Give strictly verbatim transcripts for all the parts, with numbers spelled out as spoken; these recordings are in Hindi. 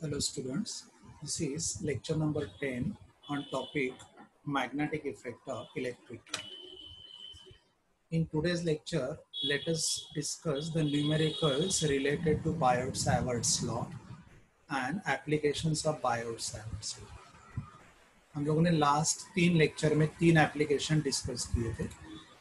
Hello students, this is lecture number ten on topic magnetic effect of electric current. In today's lecture, let us discuss the numericals related to Biot-Savart's law and applications of Biot-Savart's law. हम लोगों ने लास्ट तीन लेक्चर में तीन एप्लीकेशन डिस्कस किए थे.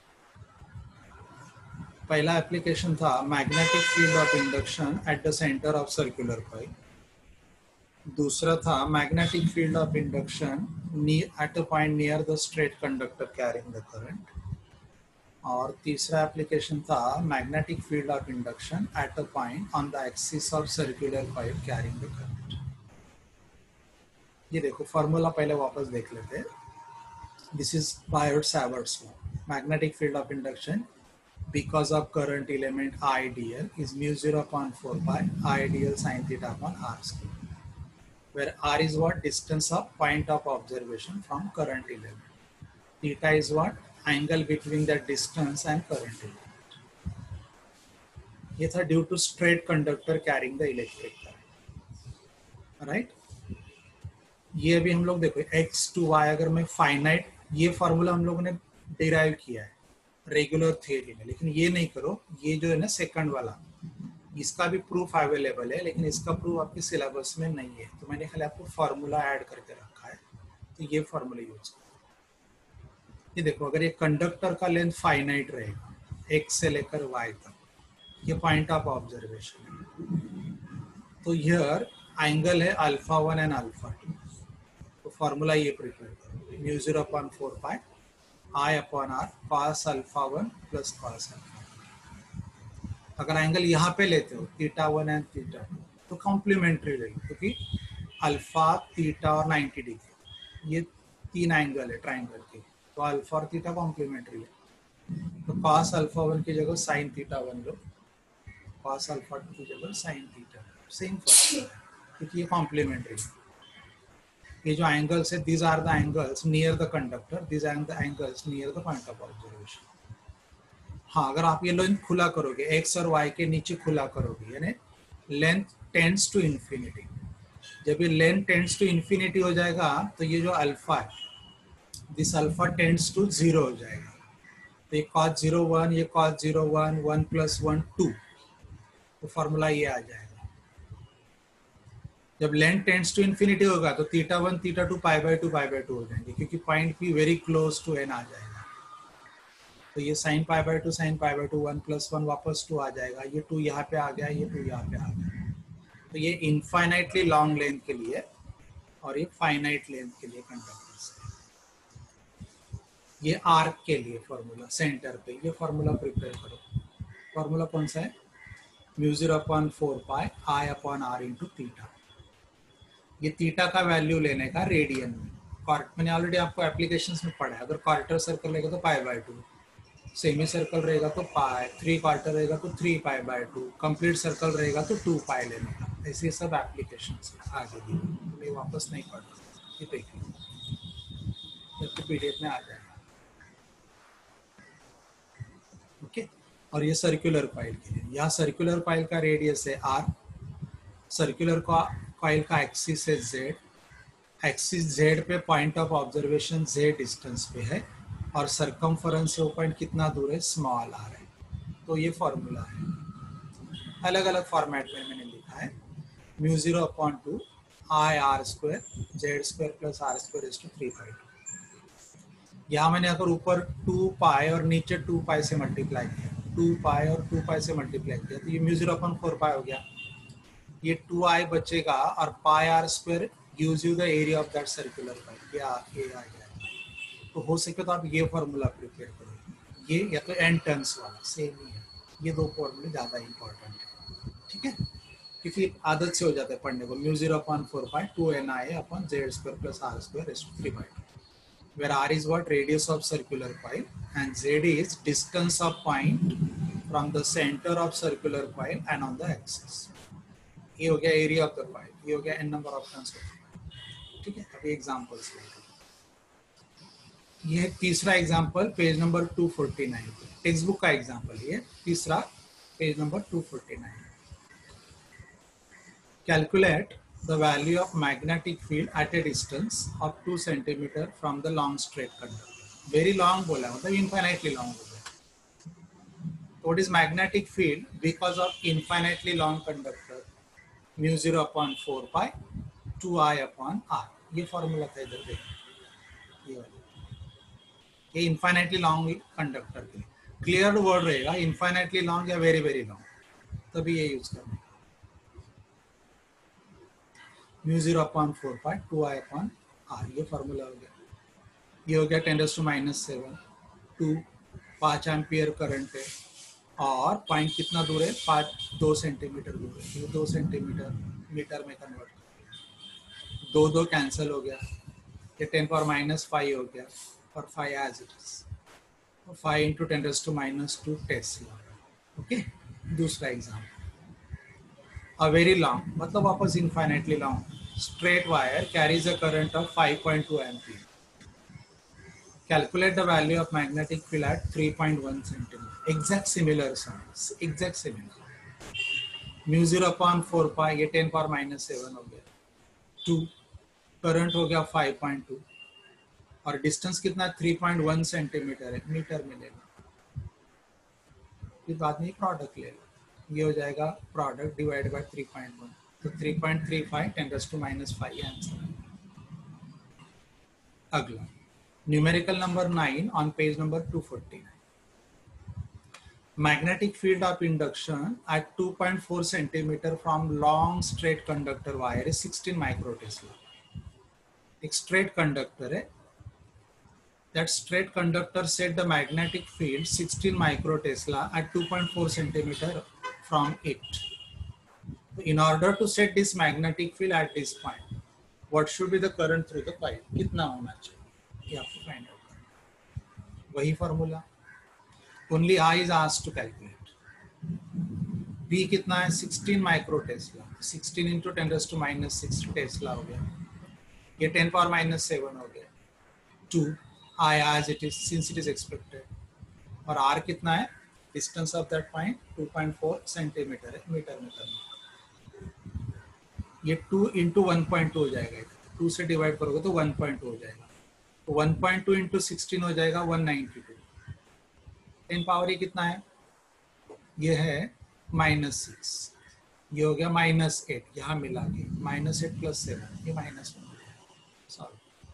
पहला एप्लीकेशन था magnetic field of induction at the centre of circular coil. दूसरा था magnetic field of induction at a point near the straight conductor carrying the current. और तीसरा एप्लीकेशन था magnetic field of induction at a point on the axis of circular coil carrying the current. ये देखो फॉर्मूला पहले वापस देख लेते हैं. This is Biot Savart's law. Magnetic field of induction because of current element I D L is mu zero upon four pi I D L sin theta upon R square, where R is what? Distance of point of observation from current element. Theta is what? Angle between the distance and current element. ये था due to straight conductor carrying the electric current. Right? ये अभी हम लोग देखो x to y अगर मैं finite, ये फॉर्मूला हम लोगों ने डिराइव किया है रेगुलर थियरी में, लेकिन ये नहीं करो. ये जो है ना सेकंड वाला, इसका भी प्रूफ अवेलेबल है, लेकिन इसका प्रूफ आपके सिलेबस में नहीं है, तो मैंने खाली आपको फार्मूला ऐड करके रखा है. तो ये फार्मूला यूज करो. ये देखो अगर ये कंडक्टर का लेंथ फाइनाइट रहेगा एक्स से लेकर वाई तक, ये पॉइंट ऑफ ऑब्जर्वेशन है, तो हियर एंगल है alpha one and alpha two. तो फार्मूला ये प्रिपेयर करो. Mu zero upon four pi I upon R cos alpha one plus cos alpha. अगर एंगल यहाँ पे लेते हो theta one and theta two, तो कॉम्प्लीमेंट्री रहेगी, क्योंकि अल्फा थीटा और नाइंटी डिग्री ये तीन एंगल है ट्राइंगल के, तो अल्फा और थीटा कॉम्प्लीमेंट्री है. तो cos अल्फा वन की जगह sin थीटा वन लो, cos अल्फा टू की जगह sin थीटा. सेम फॉर्मूला है क्योंकि ये कॉम्प्लीमेंट्री है. ये जो एंगल्स है, these are the angles near the conductor, these are the angles near the point of observation. हाँ, अगर आप ये लेंथ खुला करोगे x और y के नीचे खुला करोगे, यानी लेंथ टेंड्स टू इंफिनिटी. जब ये लेंथ टेंड्स टू इंफिनिटी हो जाएगा तो ये जो अल्फा है, this alpha tends to zero हो जाएगा. तो ये cos जीरो वन, ये cos zero one, one plus one two, तो फॉर्मूला ये आ जाएगा. जब लेंथ टेंड्स टू इंफिनिटी होगा तो theta one theta two pi by two pi by two हो जाएंगे, क्योंकि पॉइंट भी वेरी क्लोज टू एन आ जाएगा. तो ये sine pi by two sine pi by two, one plus one वापस टू आ जाएगा. ये टू यहाँ पे आ गया, ये टू यहाँ पे आ गया. तो ये इनफाइनाइटली लॉन्ग लेंथ के लिए और ये फाइनाइट लेंथ के लिए कंडक्टर्स है. ये आर्क के लिए फॉर्मूला सेंटर पे, ये फॉर्मूला प्रिपेयर करो. फॉर्मूला कौन सा है? Mu zero upon four pi I upon R into theta. ये थीटा का वैल्यू लेने का रेडियन में. मैंने ऑलरेडी आपको एप्लीकेशंस में पढ़ा है. अगर क्वार्टर सर्कल रहेगा तो pi by two, semi circle रहेगा तो पाई, थ्री क्वार्टर रहेगा तो three pi by two, complete circle रहेगा तो टू पाई लेने का. ऐसे सब एप्लीकेशंस आगे भी मैं वापस नहीं पढ़ रहा. ये देखिए तो पीडीएफ में आ जाएगा. ओके. और ये सर्कुलर कॉइल के लिए, यहाँ सर्कुलर कॉइल का रेडियस है आर, सर्कुलर का कॉइल का एक्सिस है जेड. एक्सिस जेड पे point of observation Z distance पे है, और सरकमफरेंस से वो पॉइंट कितना दूर है? स्मॉल आर है. तो ये फॉर्मूला है. अलग अलग फॉर्मेट में मैंने लिखा है. Mu zero upon two I R square Z square plus R square is to three by two. यहाँ मैंने अगर ऊपर टू पाई और नीचे टू पाई से मल्टीप्लाई किया, टू पाई और टू पाई से मल्टीप्लाई किया, तो ये mu zero upon four pi हो गया. ये टू आई बचेगा और pi R square gives you the area of that circular coil. ये आ गया. तो हो सके तो आप ये फॉर्मूला प्रिपेयर करो. ये या तो एन टर्न्स वाला सेम ही है. ये दो फॉर्मूले ज़्यादा इंपॉर्टेंट है, ठीक है, क्योंकि आदत से हो जाता है पढ़ने को. Mu zero upon four pi two N I upon Z square plus R square is to three by two, where R is what? Radius of circular coil and Z is distance of point from the centre of circular coil and on the axis. ये हो गया एरिया ऑफ द कॉइल, ये हो गया एन नंबर ऑफ टर्न्स. ठीक है. अभी एग्जांपल्स लेते हैं. ये तीसरा example page number two forty nine, text book का एग्जांपल. ये तीसरा page number two forty nine. Calculate the value of magnetic field at a distance of two centimeter from the long straight conductor. Very long बोला मतलब infinitely long हो गया. What is magnetic field because of infinitely long conductor? Mu zero upon four pi two I upon r. ये फॉर्मूला था इधर देखो, ये वाला, ये infinitely long कंडक्टर के लिए क्लियर वर्ड रहेगा, infinitely long या very very long, तभी ये यूज करना. Mu zero upon four pi two I upon R, ये फॉर्मूला हो गया. ये हो गया ten raise to minus seven. Two पाँच एम्पियर करंट है और पॉइंट कितना दूर है, पाँच दो सेंटीमीटर दूर है. ये दो सेंटीमीटर मीटर में कन्वर्ट कर, दो दो कैंसिल हो गया. ये टेन पावर माइनस फाइव हो गया और five as it is, five into ten raise to minus two tesla. Okay, दूसरा एग्जाम्पल. A very long, मतलब वापस infinitely long straight wire carries a current of five point two ampere. Calculate the value of magnetic field at three point one centimeter. Exact similar size, exact similar. Mu zero upon four pi, ये ten power minus seven हो गया. two current हो गया five point two और distance कितना three point one centimeter है, मीटर में लेना. फिर बाद में प्रोडक्ट ले लो, ये हो जाएगा product divide by three point one, तो three point three five ten raise to minus five answer. अगला numerical number nine on page number two forty nine. Magnetic field of induction at two point four centimetre from long straight conductor wire is sixteen micro tesla. एक स्ट्रेट कंडक्टर है, that straight conductor set the magnetic field sixteen microtesla at two point four centimeter from it. In order to set this magnetic field at this point, what should be the current through the coil? कितना होना चाहिए, ये आपको फाइंड आउट करना. वही फॉर्मूला, only I is asked to calculate. B कितना है, sixteen microtesla. Sixteen into ten raise to minus six tesla हो गया. ये टेन पावर माइनस सेवन हो गया. Two I as it is since it is expected. और R कितना है, distance of that point two point four centimetre है, मीटर में करना. ये two into one point two हो जाएगा, टू से डिवाइड करोगे तो वन पॉइंट टू हो जाएगा. तो one point two into sixteen हो जाएगा one ninety two. Ten power ये कितना है, ये है माइनस सिक्स. ये हो गया माइनस एट, यहाँ मिला के माइनस एट प्लस सेवन, ये माइनस वन. सॉरी,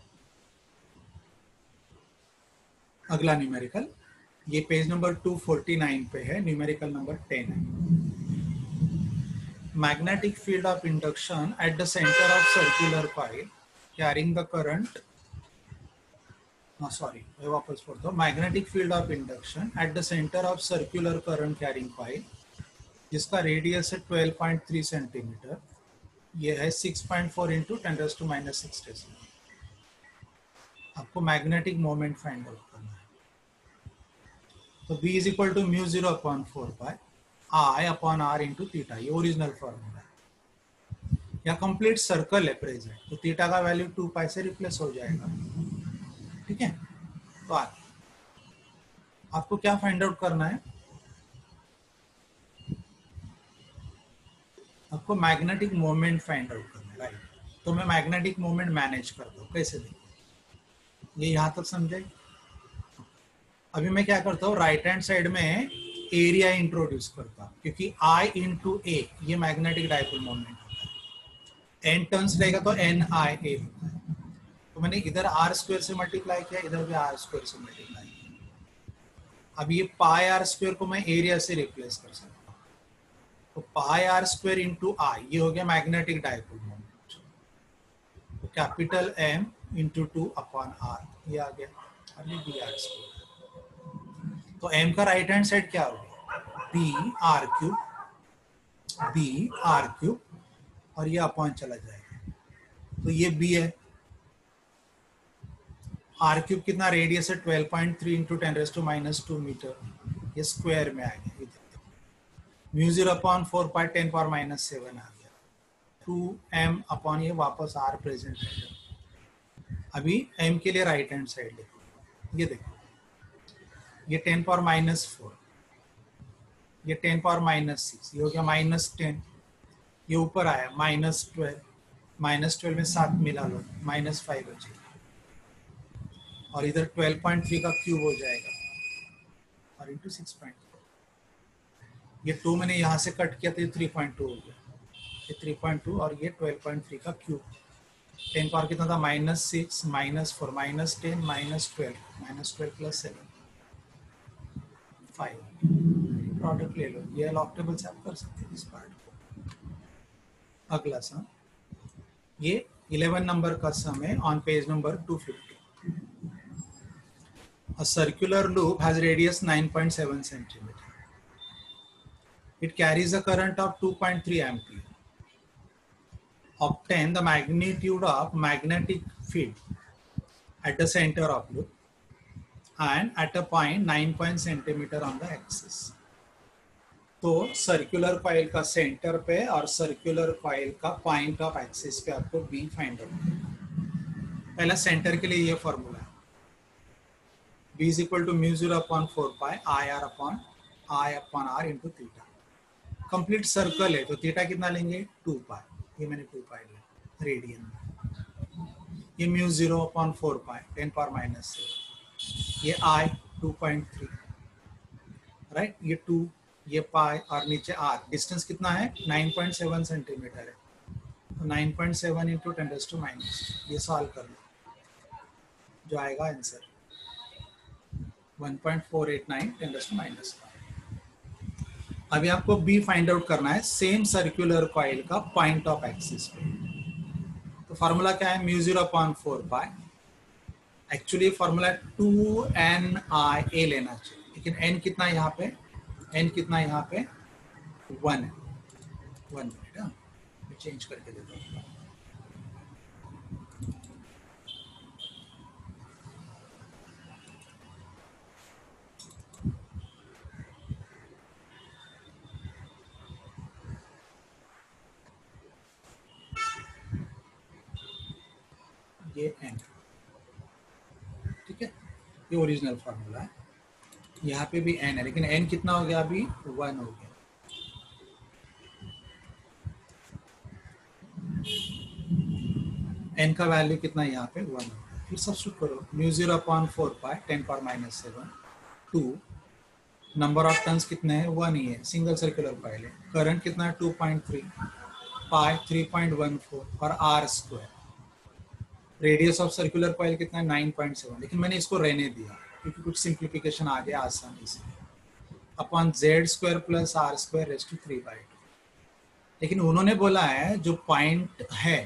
अगला न्यूमेरिकल, ये page number two forty nine पे है, न्यूमेरिकल नंबर टेन है. Magnetic field of induction at the centre of circular coil carrying the current, sorry मैं वापस पढ़ता हूँ. Magnetic field of induction at the centre of circular current carrying coil जिसका रेडियस है ट्वेल्व पॉइंट थ्री सेंटीमीटर. ये है six point four into ten raise to minus six tesla. आपको मैग्नेटिक मोमेंट फाइंड आउट करना है. तो B is equal to mu zero upon four pi I upon R into theta, ये ओरिजिनल फॉर्मूला है. या कंप्लीट सर्कल है प्रेजेंट, तो थीटा का वैल्यू टू पाई से रिप्लेस हो जाएगा. ठीक है, तो आगे आपको क्या फाइंड आउट करना है, आपको मैग्नेटिक मोमेंट फाइंड आउट करना है. राइट, तो मैं मैग्नेटिक मोमेंट मैनेज करता हूँ. कैसे देखिए, ये यहाँ तक समझे. अभी मैं क्या करता हूँ, राइट हैंड साइड में एरिया इंट्रोड्यूस करता हूँ, क्योंकि I इंटू ए ये मैग्नेटिक डाइपोल मोमेंट होता है. एन टर्न्स रहेगा तो एन आई ए होता है. तो मैंने इधर आर स्क्वायर से मल्टीप्लाई किया, इधर भी आर स्क्वायर से मल्टीप्लाई किया. अब ये पाई आर स्क्वायर को मैं एरिया से रिप्लेस कर सकता हूँ. तो pi R square into I, ये हो गया मैग्नेटिक डाइपोल मोमेंट. तो capital M into two upon R, ये आ गया. और ये बी आर स्क्वायर. तो m का राइट हैंड साइड क्या होगा, B R cube, B R cube और ये अपॉन चला जाएगा. तो ये b है, आर क्यूब कितना रेडियस है twelve point three into ten raise to minus two metre, ये स्क्वायर में आ गया. Mu zero upon four pi ten power minus seven आ गया. टू एम अपॉन ये वापस आर प्रेजेंट है. अभी m के लिए राइट हैंड साइड देखो, ये देखो ये टेन पावर माइनस फोर, ये टेन पावर माइनस सिक्स, ये हो गया माइनस टेन. ये ऊपर आया माइनस ट्वेल्व, माइनस ट्वेल्व में सात मिला लो, माइनस फाइव बचेगा और इधर ट्वेल्व पॉइंट थ्री का क्यूब हो जाएगा और इंटू सिक्स पॉइंट फोर। ये टू मैंने यहाँ से कट किया तो ये थ्री पॉइंट टू हो गया, ये थ्री पॉइंट टू और ये ट्वेल्व पॉइंट थ्री का क्यूब। टेन पावर कितना था, minus six minus four minus ten minus twelve minus twelve plus seven five. Product ले लो, ये लॉग टेबल से आप कर सकते हैं इस पार्ट को। अगला सम, ये इलेवन नंबर का सम है on page number two fifty. A circular loop has radius nine point seven centimeter. It carries a current of two point three ampere. Obtain the magnitude of magnetic field at the center of loop and at a point nine point centimeter on the axis. तो सर्कुलर कॉइल का सेंटर पे और सर्कुलर कॉइल का पॉइंट ऑफ एक्सिस पे आपको बी फाइंड आउट करना। पहला सेंटर के लिए ये फॉर्मूला है, B is equal to mu zero upon four pi I R upon I upon R into theta. Complete circle है तो थीटा कितना लेंगे, टू पाई, ये मैंने टू पाई लिया रेडियन। ये mu zero upon four pi ten power minus seven, ये I two point three right, ये टू, ये पाई और नीचे आर। डिस्टेंस कितना है, नाइन पॉइंट सेवन सेंटीमीटर है, तो nine point seven into ten raise to minus, ये सॉल्व कर लो जो आएगा answer one point four eight nine ten raise to minus five. अभी आपको बी फाइंड आउट करना है सेम सर्कुलर कॉइल का पॉइंट ऑफ एक्सिस पे। तो फार्मूला क्या है, mu zero upon four pi. Actually formula two N I A लेना चाहिए, लेकिन एन कितना यहाँ पे, एन कितना यहाँ पे वन है। वन मिनट हाँ, मैं चेंज करके देता हूँ। ये एन, ठीक है, ये ओरिजिनल फार्मूला है। यहाँ पे भी एन है, लेकिन एन कितना हो गया अभी, वन हो गया। एन का वैल्यू कितना यहाँ पे वन हो गया। फिर सब्स्टिट्यूट करो, mu zero upon four pi ten power minus seven, two, number of turns कितने हैं, वन ही है, सिंगल सर्कुलर कॉइल है। करंट कितना है, two point three, pi three point one four और R square. Radius of circular coil कितना है, नाइन पॉइंट सेवन, लेकिन मैंने इसको रहने दिया क्योंकि कुछ सिंप्लीफिकेशन आ गया आसानी से। Upon Z square plus R square raise to three by two. लेकिन उन्होंने बोला है जो पॉइंट है,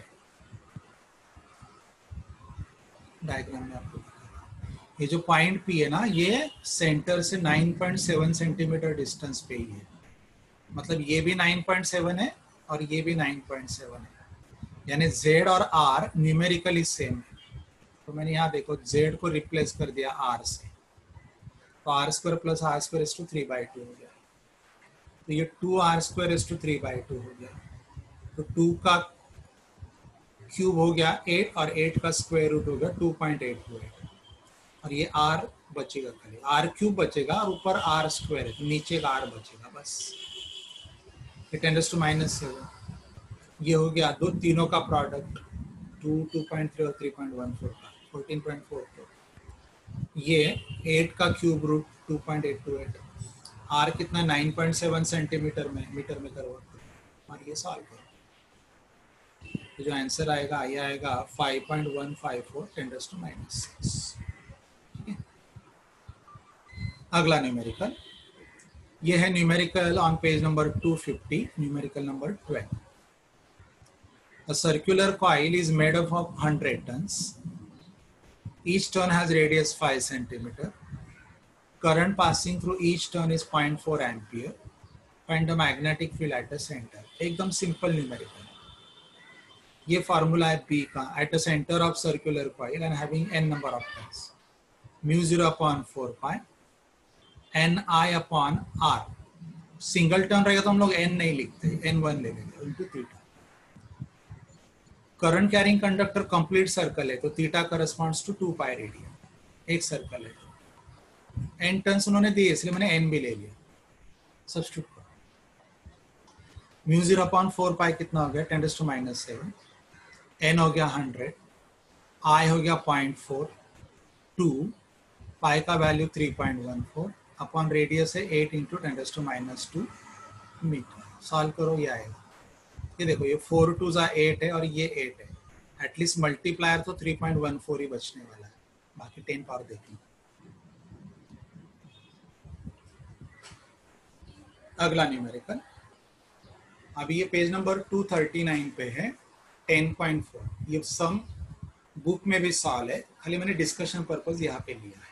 डायग्राम में आपको ये जो पॉइंट पी है ना, ये सेंटर से nine point seven centimetre distance पे ही है। मतलब ये भी नाइन पॉइंट सेवन है और ये भी नाइन पॉइंट सेवन है, यानी Z और R न्यूमेरिकली सेम है। तो मैंने यहाँ देखो Z को रिप्लेस कर दिया R से, तो R square plus R square is to three by two हो गया। तो ये two R square is to three by two हो गया। तो टू का क्यूब हो गया एट और एट का स्क्वायर रूट हो गया two point eight two eight, और ये आर बचेगा, खाली आर क्यूब बचेगा और ऊपर आर स्क्वायर है तो नीचे का आर बचेगा बस। Ten raise to minus seven, ये हो गया दो तीनों का product, two, two point three और थ्री पॉइंट वन फोर का फोर्टीन पॉइंट फोर फोर। ये एट का cube root two point eight two eight, R कितना नाइन पॉइंट सेवन सेंटीमीटर में मीटर में कन्वर्ट करो और ये सॉल्व करो, तो जो आंसर आएगा ये आएगा five point one five four ten raise to minus six. ठीक है, अगला न्यूमेरिकल, ये है numerical on page number two fifty, numerical number twelve. A circular coil is made up of one hundred turns. Each turn has radius five centimeter. Current passing through each turn is zero point four ampere. Find the magnetic field at the center. एकदम simple numerical. ये formula है B का, at the center of circular coil and having n number of turns. Mu zero upon four pi, n I upon r. Single turn रहेगा तो हम लोग n नहीं लिखते, n one ले लेंगे into theta. Current carrying conductor complete circle है तो theta corresponds to two pi radian, एक सर्कल है। एन टर्न्स उन्होंने दिए इसलिए मैंने एन भी ले लिया। सब्स्टिट्यूट करो, mu zero upon four pi कितना हो गया, ten raise to minus seven, N हो गया हंड्रेड, आई हो गया पॉइंट फोर, टू, पाई का value three point one four, upon radius है eight into ten raise to minus two metre. Solve करो, ये आएगा। ये देखो, ये फोर टू जा एट है और ये एट है, एटलीस्ट मल्टीप्लायर तो थ्री पॉइंट वन फोर ही बचने वाला है, बाकी टेन पावर देखेंगे। अगला न्यूमेरिकल, अभी ये page number two thirty nine पे है, टेन पॉइंट फोर। ये सम बुक में भी सॉल्व है, खाली मैंने डिस्कशन पर्पज यहाँ पे लिया है।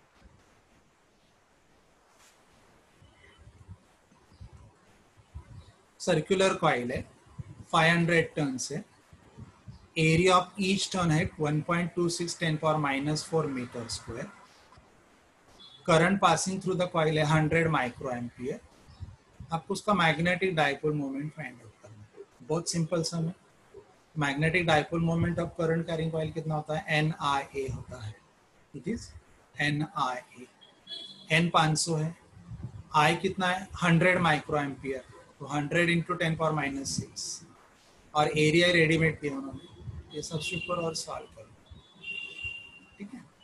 सर्कुलर कॉइल है, फाइव हंड्रेड टर्न है, एरिया ऑफ ईच टर्न है one point two six ten power minus four metre square, current passing through the coil है हंड्रेड माइक्रो एम्पियर। आपको उसका magnetic dipole moment find out करना है, बहुत सिंपल सम है। Magnetic dipole moment of current carrying coil कितना होता है, एन आई ए होता है, it is N I A. N पाँच सौ है, आई कितना है हंड्रेड माइक्रो एम्पियर, तो hundred into ten power minus six, और एरिया रेडीमेड दिया उन्होंने, ये सब्स्टिट्यूट करो और सॉल्व करो, ठीक है।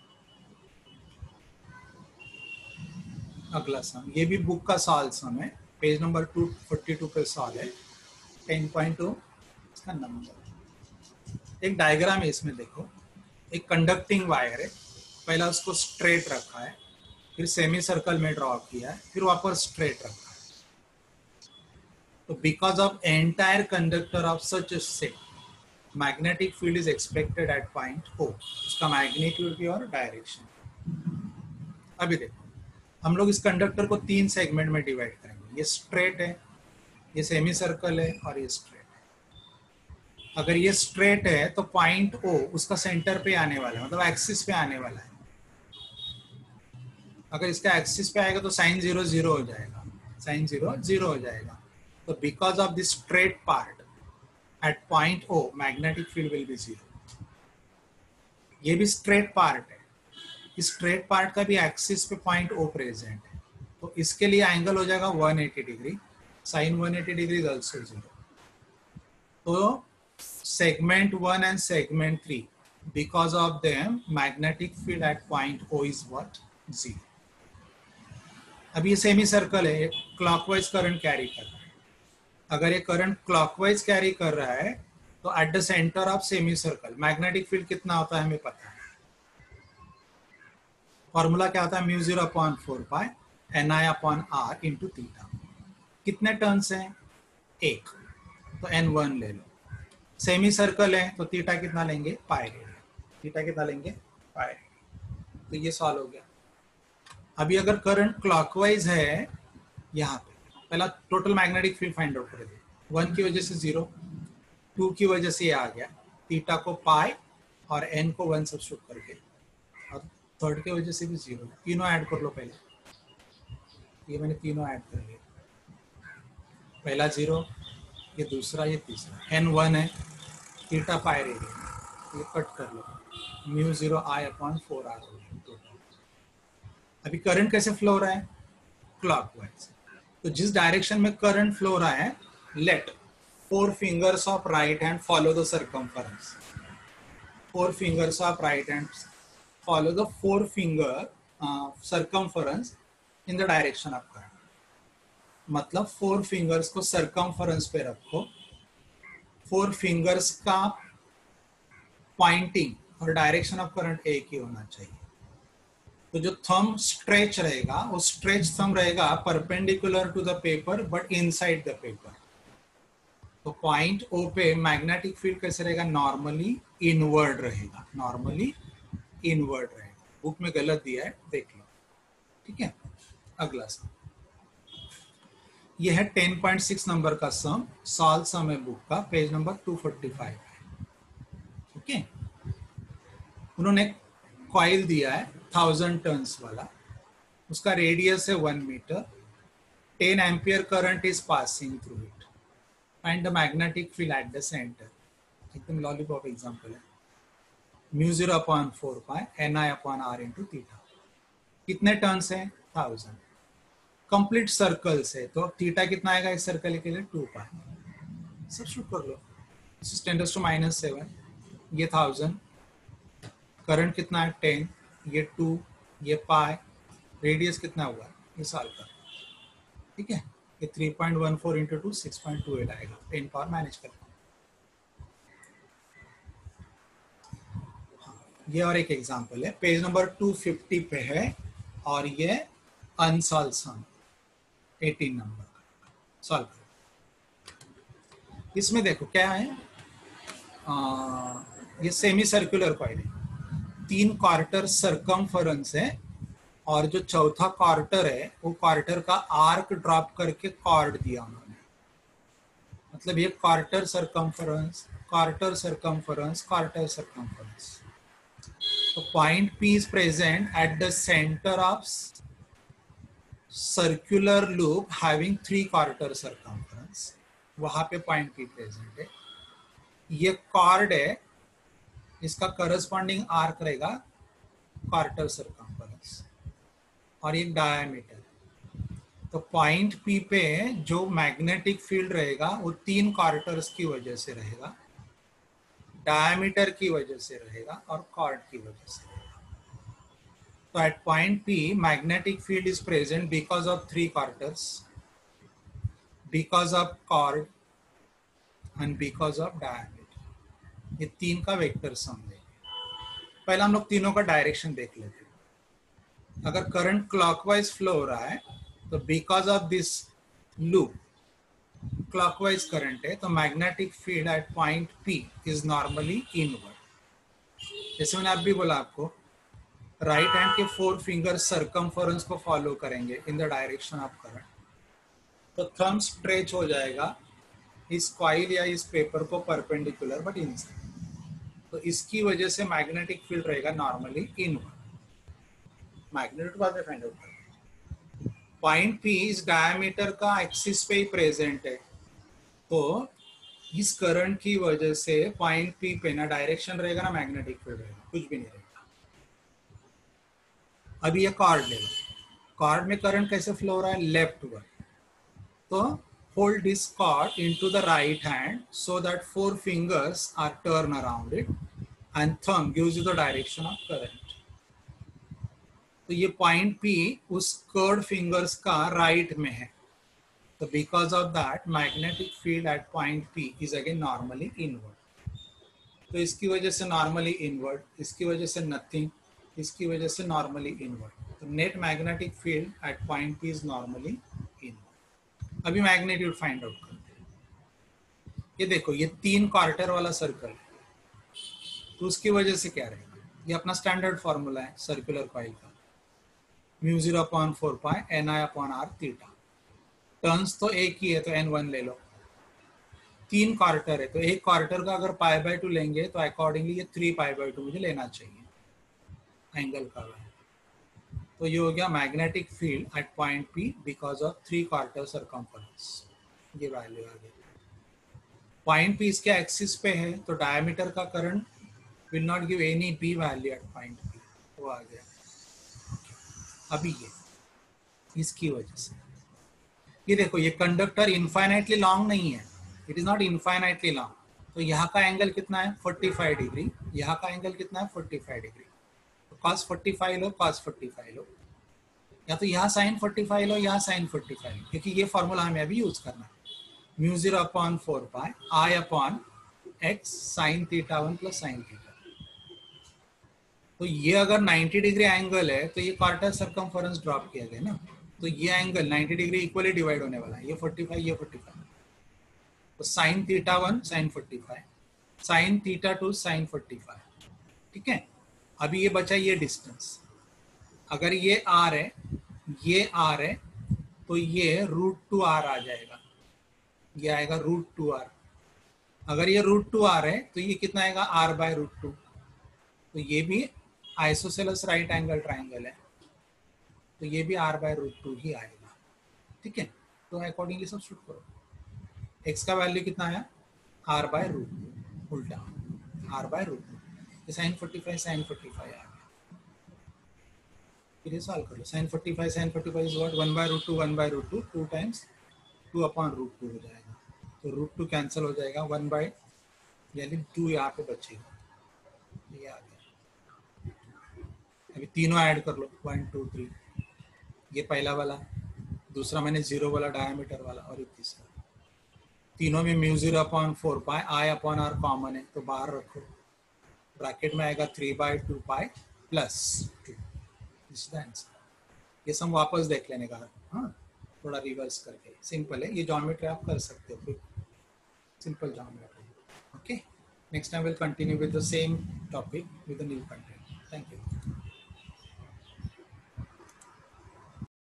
अगला सम, ये भी बुक का सॉल्व सम है, page number two forty two पे सॉल्व है, टेन पॉइंट टू इसका नंबर। एक डायग्राम है इसमें, देखो एक कंडक्टिंग वायर है, पहला उसको स्ट्रेट रखा है, फिर सेमी सर्कल में ड्रॉ किया है, फिर वापस स्ट्रेट रखा है। तो because of entire conductor of such a set, magnetic field is expected at point O, उसका मैग्नीट्यूड भी और डायरेक्शन। अभी देखो, हम लोग इस कंडक्टर को तीन सेगमेंट में डिवाइड करेंगे, ये स्ट्रेट है, ये सेमी सर्कल है और ये स्ट्रेट है। अगर ये स्ट्रेट है तो पॉइंट ओ उसका सेंटर पे आने वाला है, मतलब एक्सिस पे आने वाला है। अगर इसका एक्सिस पे आएगा तो साइन जीरो जीरो हो जाएगा, साइन जीरो जीरो हो जाएगा। तो because of this straight part at point O, magnetic field will be zero. ये भी स्ट्रेट पार्ट है, इस स्ट्रेट पार्ट का भी एक्सिस पे पॉइंट ओ प्रेजेंट है, तो इसके लिए एंगल हो जाएगा one eighty degree, sine one eighty degree is also zero. तो segment one and segment three, because of them magnetic field at point O is what, zero. अभी ये सेमी सर्कल है, क्लॉकवाइज करंट कैरी कर रहा है। अगर ये करंट क्लॉकवाइज कैरी कर रहा है तो at the centre of semi circle magnetic field कितना होता है हमें पता है, फॉर्मूला क्या होता है, mu zero upon four pi N I upon R into theta. कितने टर्न्स हैं, एक, तो एन वन ले लो। सेमी सर्कल है तो थीटा कितना लेंगे, पाई रेडियन, थीटा कितना लेंगे, पाई रेडियन। तो ये सॉल्व हो गया। अभी अगर करंट क्लॉकवाइज है, यहाँ पे पहला total magnetic field find out कर दिया, वन की वजह से जीरो, टू की वजह से ये आ गया, थीटा को पाई और एन को वन सब्स्टिट्यूट करके, और थर्ड की वजह से भी जीरो। तीनों ऐड कर लो पहले, ये मैंने तीनों ऐड कर लिया, पहला जीरो, ये दूसरा, ये तीसरा, एन वन है, थीटा पाई रेडियन, ये कट कर लो, mu zero I upon four R हो गया। अभी करंट कैसे फ्लो हो रहा है, क्लॉकवाइज। तो जिस डायरेक्शन में करंट फ्लो हो रहा है, let four fingers of right hand follow the circumference, four fingers of right hand follow the four finger circumference in the direction of current. मतलब फोर फिंगर्स को सर्कमफरेंस पे रखो, फोर फिंगर्स का पॉइंटिंग और डायरेक्शन ऑफ करंट एक ही होना चाहिए। तो जो थंब स्ट्रेच रहेगा, वो स्ट्रेच थंब रहेगा perpendicular to the paper but inside the paper. तो पॉइंट ओ पे मैग्नेटिक फील्ड कैसे रहेगा, नॉर्मली इनवर्ड रहेगा, नॉर्मली इनवर्ड रहेगा। बुक में गलत दिया है, देख लो, ठीक है। अगला सम, यह है टेन पॉइंट सिक्स नंबर का सम, सॉल्व सम है बुक का, page number two forty five है, ओके। उन्होंने कॉइल दिया है थाउजेंड टर्न्स वाला, उसका रेडियस है one metre, ten ampere current is passing through it, find the magnetic field at the centre. एकदम लॉलीपॉप एग्जांपल है, mu zero upon four pi N I upon R into theta. कितने टर्न्स है, थाउजेंड। कंप्लीट सर्कल से तो थीटा कितना आएगा इस सर्कल के लिए, टू पाई, सब्स्टिट्यूट कर लो, टेन टू माइनस सेवन, ये थाउजेंड, करंट कितना है टेन, ये टू, ये पाई, रेडियस कितना हुआ ये सॉल्व कर, ठीक है। ये three point one four into two six point two eight आएगा, टेन पावर मैनेज कर। ये और एक एग्जांपल है, पेज नंबर टू फिफ्टी पे है और ये अनसॉल्व सम एटीन नंबर का सॉल्व करो। इसमें देखो क्या है, आ, ये सेमी सर्कुलर कॉइल है, तीन क्वार्टर सरकमफरेंस है और जो चौथा क्वार्टर है वो क्वार्टर का आर्क ड्रॉप करके कॉर्ड दिया उन्होंने, मतलब ये quarter circumference, quarter circumference, quarter circumference. तो point P is present at the center of circular loop having three quarter circumference, वहां पे पॉइंट P प्रेजेंट है। ये कॉर्ड है, इसका करस्पॉन्डिंग आर्क रहेगा क्वार्टर सरकमफरेंस और ये डायमीटर। तो पॉइंट P पे जो मैग्नेटिक फील्ड रहेगा वो तीन क्वार्टर्स की वजह से रहेगा, डायमीटर की वजह से रहेगा और कॉर्ड की वजह से रहेगा। तो at point P magnetic field is present because of three quarters, because of chord and because of diameter. ये तीन का वेक्टर सम देंगे। पहले हम लोग तीनों का डायरेक्शन देख लेते हैं। अगर करंट क्लॉकवाइज फ्लो हो रहा है तो because of this loop clockwise current है, तो magnetic field at point P is normally inward. जैसे मैंने अब भी बोला आपको, राइट हैंड के फोर फिंगर सरकमफरेंस को फॉलो करेंगे in the direction of current, तो थंब स्ट्रेच हो जाएगा इस कॉइल या इस पेपर को परपेंडिकुलर बट इनसाइड। तो इसकी वजह से मैग्नेटिक फील्ड रहेगा नॉर्मली इनवर्ड। मैग्नेटिक बाद में फाइंड आउट करेंगे। पॉइंट P इस डायमीटर का एक्सिस पे ही प्रेजेंट है, तो इस करंट की वजह से पॉइंट P पे ना डायरेक्शन रहेगा ना मैग्नेटिक फील्ड रहेगा, कुछ भी नहीं रहेगा। अभी ये कॉर्ड ले लो, कॉर्ड में करंट कैसे फ्लो हो रहा है, लेफ्ट वर्ड। तो hold this cord into the right hand so that four fingers are turn around it and thumb gives you the direction of current. तो ये पॉइंट P उस कर्ड फिंगर्स का राइट में है, तो because of that magnetic field at point P is again normally inward. तो इसकी वजह से नॉर्मली इनवर्ड, इसकी वजह से नथिंग, इसकी वजह से नॉर्मली इनवर्ड। तो net magnetic field at point P is normally inward. अभी मैग्नीट्यूड फाइंड आउट करते हैं। ये देखो, ये तीन क्वार्टर वाला सर्कल है, तो उसकी वजह से क्या रहेगा, ये अपना स्टैंडर्ड फॉर्मूला है सर्कुलर कॉइल का, mu zero upon four pi N I upon R theta. Turns तो एक ही है तो एन वन ले लो, तीन क्वार्टर है तो एक क्वार्टर का अगर पाई बाय टू लेंगे तो अकॉर्डिंगली ये थ्री पाई बाय टू मुझे लेना चाहिए एंगल का वैल्यू। तो ये हो गया magnetic field at point P because of three quarter circumference, ये वैल्यू आ गई। पॉइंट P इसके एक्सिस पे है तो डायमीटर का current will not give any B value at point P, वो आ गया। अभी ये इसकी वजह से ये देखो, ये कंडक्टर इनफाइनाइटली लॉन्ग नहीं है, it is not infinitely long. तो यहाँ का एंगल कितना है पैंतालीस डिग्री, यहाँ का एंगल कितना है पैंतालीस डिग्री। तो cos पैंतालीस लो, cos पैंतालीस लो, या तो यहाँ sin पैंतालीस लो, यहाँ sin पैंतालीस लो, क्योंकि ये फॉर्मूला हमें अभी यूज करना है, mu zero upon four pi I upon X sine theta one plus sine theta. तो ये अगर नब्बे डिग्री एंगल है तो ये क्वार्टर सरकमफरेंस ड्रॉप किया गया ना, तो ये एंगल नब्बे डिग्री इक्वली डिवाइड होने वाला है, ये पैंतालीस ये पैंतालीस। तो साइन थीटा वन साइन पैंतालीस, साइन थीटा टू साइन पैंतालीस, ठीक है। अभी ये बचा ये डिस्टेंस, अगर ये आर है, ये आर है, तो ये रूट टू आर आ जाएगा, ये आएगा रूट टू आर। अगर ये रूट टू आर है तो ये कितना आएगा, आर बाय रूट टू। तो ये भी आइसोसेलेस राइट एंगल ट्राइंगल है, तो ये भी आर बाय रूट टू ही आएगा, ठीक है। तो अकॉर्डिंगली सब शूट करो। एक्स का वैल्यू कितना आया, आर बाय रूट टू, उल्टा R by root two. Sine forty five sine forty five आ गया, फिर ये सॉल्व कर लो। Sine forty five sine forty five is what, one by root two, one by root two, two times two upon root two हो जाएगा। तो रूट टू कैंसिल हो जाएगा, वन बाय यानी टू यहाँ पे बचेगा, ये आ गया। अभी तीनों ऐड कर लो, वन टू थ्री, ये पहला वाला, दूसरा मैंने जीरो वाला डायमीटर वाला, और ये तीसरा। तीनों में mu zero upon four pi, I upon R common है तो बाहर रखो, ब्रैकेट में आएगा three by two pi plus two, this the answer. ये सब वापस देख लेने का, हाँ थोड़ा रिवर्स करके, सिंपल है ये, ज्योमेट्री आप कर सकते हो, simple geometry. Okay, next time will continue with the same topic with the new content. Thank you.